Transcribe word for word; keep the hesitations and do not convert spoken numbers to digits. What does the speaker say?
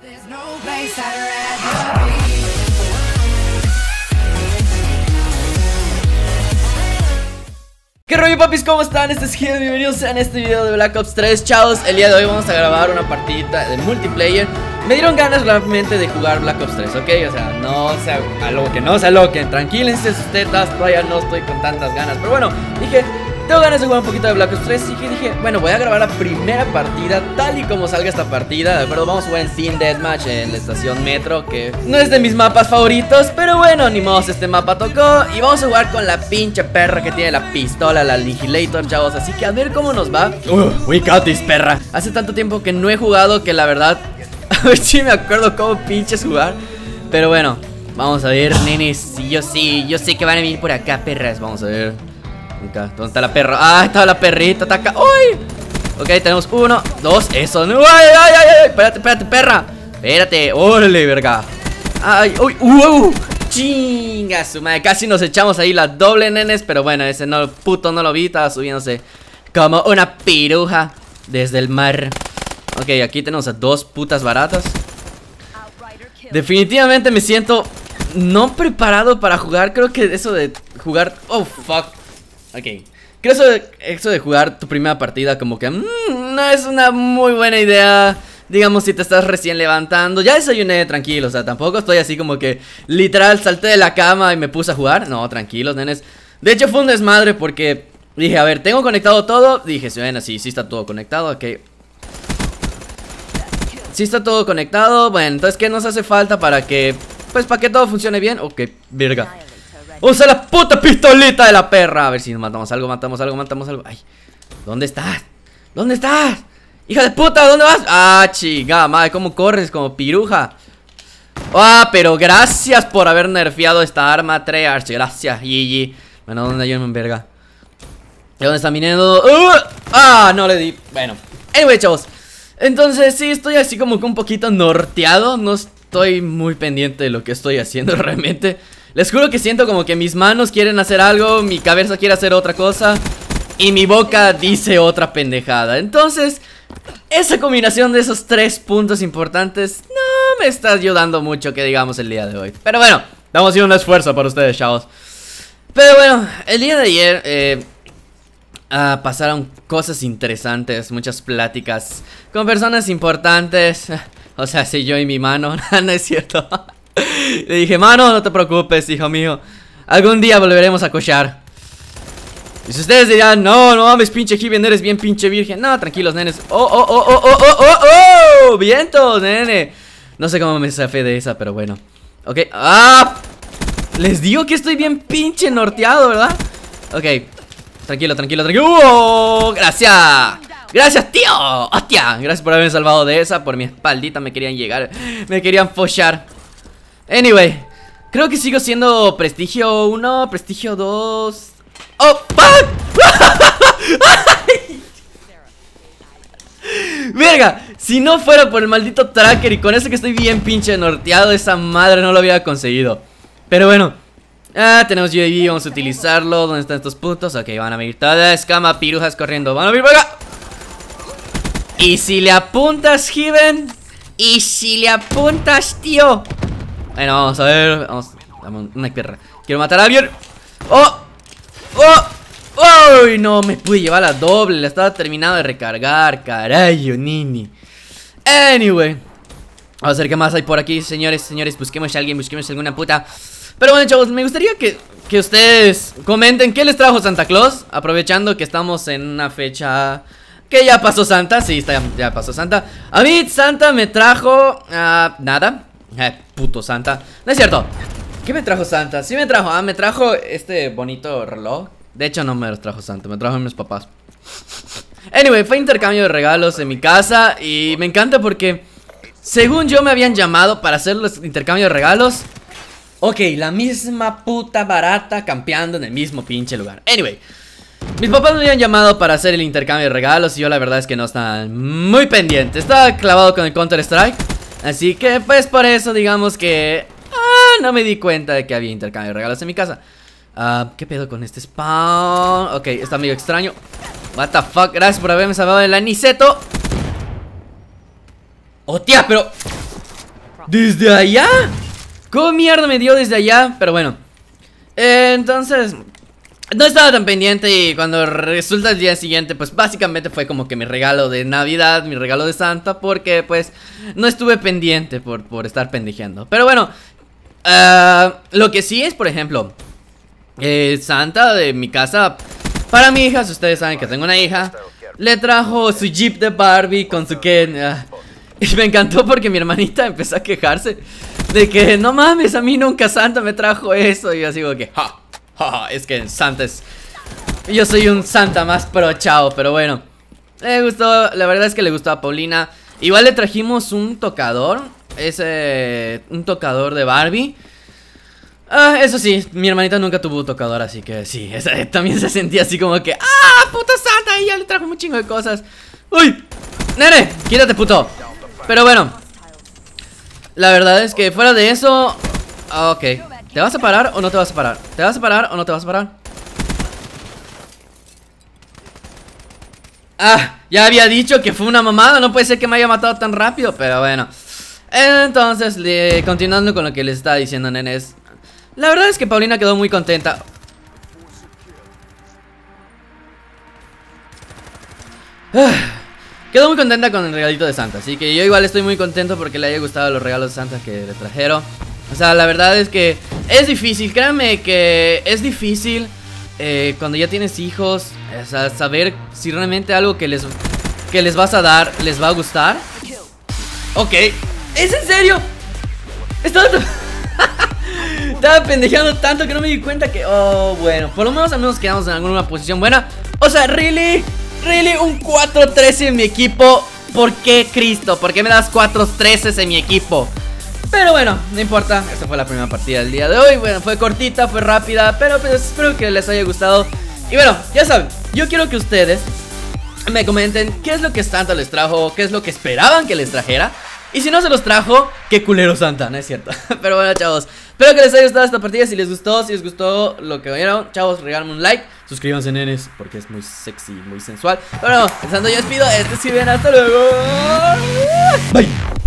¿Qué rollo, papis? ¿Cómo están? Este es Gideon, bienvenidos a este video de Black Ops tres. Chavos, el día de hoy vamos a grabar una partidita de multiplayer. Me dieron ganas realmente de jugar Black Ops tres, ¿ok? O sea, no se aloquen, no se aloquen, tranquílense sus tetas, todavía no estoy con tantas ganas. Pero bueno, dije, tengo ganas de jugar un poquito de Black Ops tres. Y dije, dije, bueno, voy a grabar la primera partida tal y como salga esta partida. De acuerdo, vamos a jugar en Team Deathmatch en la estación Metro, que no es de mis mapas favoritos, pero bueno, ni modo, este mapa tocó. Y vamos a jugar con la pinche perra que tiene la pistola, la Annihilator, chavos. Así que a ver cómo nos va. Uh, we got this, perra. Hace tanto tiempo que no he jugado que la verdad a ver si me acuerdo cómo pinches jugar. Pero bueno, vamos a ver, nenes. Yo sí, yo sé que van a venir por acá, perras. Vamos a ver. Acá, ¿dónde está la perra? Ah, está la perrita, está acá. ¡Uy! Ok, tenemos uno, dos, eso. ¡Ay, ay, ay, ay! Espérate, espérate, perra. Espérate, órale, verga. Ay, uy, uh, uh. Chinga su madre. Casi nos echamos ahí la doble, nenes. Pero bueno, ese no, puto no lo vi. Estaba subiéndose como una piruja desde el mar. Ok, aquí tenemos a dos putas baratas. Definitivamente me siento no preparado para jugar. Creo que eso de jugar... Oh, fuck. Ok, creo eso de, eso de jugar tu primera partida como que mmm, no es una muy buena idea. Digamos, si te estás recién levantando. Ya desayuné, tranquilo, o sea, tampoco estoy así como que literal salté de la cama y me puse a jugar. No, tranquilos, nenes. De hecho fue un desmadre porque dije, a ver, tengo conectado todo. Dije, bueno, sí, sí está todo conectado, ok. Sí está todo conectado, bueno, entonces ¿qué nos hace falta para que, pues, para que todo funcione bien? Ok, verga. Usa la puta pistolita de la perra. A ver si nos matamos algo, matamos algo, matamos algo. Ay, ¿dónde estás? ¿Dónde estás? Hija de puta, ¿dónde vas? Ah, chica, madre, ¿cómo corres? Como piruja. Ah, pero gracias por haber nerfeado esta arma, Treyarch. Gracias, Gigi. Bueno, ¿dónde hay un verga? ¿Dónde está mi neno? Uh, ah, no le di. Bueno, anyway, chavos. Entonces, sí, estoy así como que un poquito norteado. No estoy muy pendiente de lo que estoy haciendo realmente. Les juro que siento como que mis manos quieren hacer algo, mi cabeza quiere hacer otra cosa y mi boca dice otra pendejada. Entonces, esa combinación de esos tres puntos importantes no me está ayudando mucho, que digamos, el día de hoy. Pero bueno, vamos a hacer un esfuerzo para ustedes, chavos. Pero bueno, el día de ayer eh, uh, pasaron cosas interesantes, muchas pláticas con personas importantes. O sea, si yo y mi mano, no es cierto. Le dije, mano, no te preocupes, hijo mío, algún día volveremos a cochar. Y si ustedes dirán, no, no mames, pinche Gideon, eres bien pinche virgen. No, tranquilos, nenes. Oh, oh, oh, oh, oh, oh, oh, oh, vientos, nene. No sé cómo me zafé de esa, pero bueno. Ok, ah, les digo que estoy bien pinche norteado, ¿verdad? Ok, tranquilo, tranquilo, tranquilo. ¡Oh! Gracias. Gracias, tío. Hostia, gracias por haberme salvado de esa. Por mi espaldita me querían llegar, me querían fochar. Anyway, creo que sigo siendo prestigio uno, prestigio dos. ¡Oh, fuck! Verga, si no fuera por el maldito tracker y con eso que estoy bien pinche norteado, esa madre no lo hubiera conseguido. Pero bueno, ah, tenemos U A V, vamos a utilizarlo. ¿Dónde están estos puntos? Ok, van a venir todas escama, pirujas corriendo. Van a venir por acá. Y si le apuntas, Gideon. Y si le apuntas, tío. Bueno, vamos a ver. Vamos, vamos, una perra. Quiero matar a alguien. ¡Oh! ¡Oh! ¡Uy! No, me pude llevar la doble. La estaba terminando de recargar. Carayo, nini. Anyway, vamos a ver qué más hay por aquí, señores, señores. Busquemos a alguien, busquemos a alguna puta. Pero bueno, chavos, me gustaría que, que ustedes comenten qué les trajo Santa Claus. Aprovechando que estamos en una fecha que ya pasó Santa. Sí, está, ya pasó Santa. A mí Santa me trajo uh, nada. Eh, puto Santa. No es cierto. ¿Qué me trajo Santa? Sí me trajo, ah, me trajo este bonito reloj. De hecho no me lo trajo Santa, me trajo mis papás. Anyway, fue intercambio de regalos en mi casa. Y me encanta porque según yo me habían llamado para hacer los intercambios de regalos. Ok, la misma puta barata campeando en el mismo pinche lugar. Anyway, mis papás me habían llamado para hacer el intercambio de regalos. Y yo la verdad es que no estaba muy pendiente. Estaba clavado con el Counter Strike. Así que pues por eso digamos que ah, no me di cuenta de que había intercambio de regalos en mi casa. uh, ¿Qué pedo con este spawn? Ok, está medio extraño. What the fuck, gracias por haberme salvado del aniceto. Oh tía, pero ¿Desde allá? ¿Cómo mierda me dio desde allá? Pero bueno, eh, entonces no estaba tan pendiente y cuando resulta el día siguiente, pues básicamente fue como que mi regalo de Navidad, mi regalo de Santa, porque pues no estuve pendiente por, por estar pendejeando. Pero bueno, uh, lo que sí es, por ejemplo, eh, Santa de mi casa, para mi hija, si ustedes saben que tengo una hija, le trajo su Jeep de Barbie con su Ken. uh, Y me encantó porque mi hermanita empezó a quejarse de que no mames, a mí nunca Santa me trajo eso. Y yo así como que ja, ja, ja, es que Santa es... Yo soy un Santa más pro, chao. Pero bueno, le gustó, la verdad es que le gustó a Paulina. Igual le trajimos un tocador, ese... un tocador de Barbie. Ah, eso sí, mi hermanita nunca tuvo un tocador, así que sí, esa, también se sentía así como que ¡ah, puto Santa! Y ya le trajo un chingo de cosas. ¡Uy! ¡Nene! ¡Quítate, puto! Pero bueno, la verdad es que fuera de eso... Ok, ¿te vas a parar o no te vas a parar? ¿Te vas a parar o no te vas a parar? Ah, ya había dicho que fue una mamada. No puede ser que me haya matado tan rápido. Pero bueno, entonces, le, continuando con lo que les estaba diciendo, nenes, la verdad es que Paulina quedó muy contenta. Ah, quedó muy contenta con el regalito de Santa. Así que yo igual estoy muy contento porque le haya gustado los regalos de Santa que le trajeron. O sea, la verdad es que es difícil, créanme que es difícil eh, cuando ya tienes hijos, o sea, saber si realmente algo que les, que les vas a dar les va a gustar. Ok, ¿es en serio? Estaba, estaba pendejeando tanto que no me di cuenta que... Oh, bueno, por lo menos al menos quedamos en alguna posición buena. O sea, really, really, un cuatro trece en mi equipo. ¿Por qué, Cristo? ¿Por qué me das cuatro trece en mi equipo? Pero bueno, no importa, esta fue la primera partida del día de hoy. Bueno, fue cortita, fue rápida, pero pues espero que les haya gustado. Y bueno, ya saben, yo quiero que ustedes me comenten qué es lo que Santa les trajo, qué es lo que esperaban que les trajera. Y si no se los trajo, qué culero Santa, ¿no es cierto? Pero bueno, chavos, espero que les haya gustado esta partida. Si les gustó, si les gustó lo que vieron, chavos, regálenme un like. Suscríbanse, nenes, porque es muy sexy, muy sensual. Pero bueno, pensando yo despido, este sí bien, hasta luego. Bye.